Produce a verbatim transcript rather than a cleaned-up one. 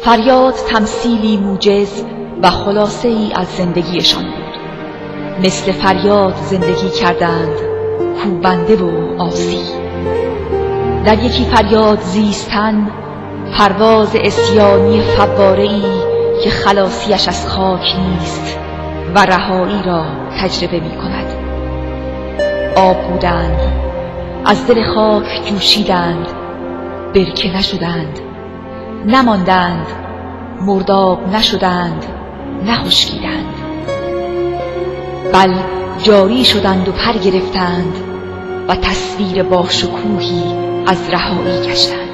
فریاد تمثیلی موجز و خلاصه ای از زندگیشان بود. مثل فریاد زندگی کردند کوبنده و آسی. در یکی فریاد زیستن پرواز عصیانی فواره‌ای که خلاصیش از خاک نیست و رهایی را تجربه می کند. آب بودند، از دل خاک جوشیدند، برکه نشدند، نماندند، مرداب نشدند، نخشکیدند، بل جاری شدند و پر گرفتند و تصویر باشکوهی از رهایی کشتند.